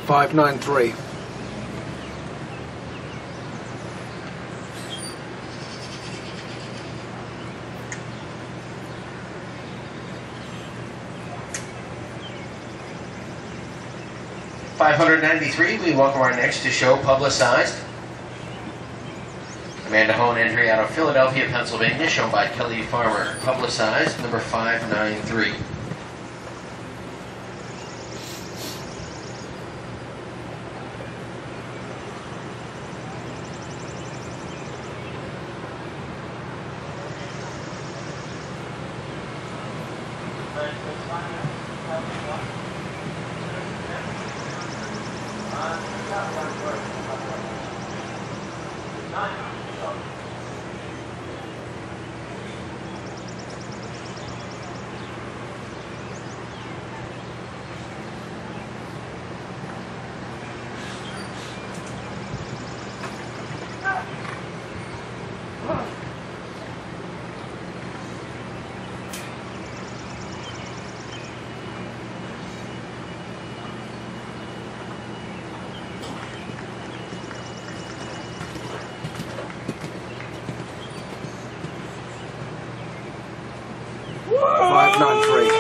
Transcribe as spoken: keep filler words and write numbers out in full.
five nine three. five hundred ninety-three, we welcome our next to show Publicized. Amanda Hone entry out of Philadelphia, Pennsylvania, shown by Kelly Farmer. Publicized, number five nine three. five nine three.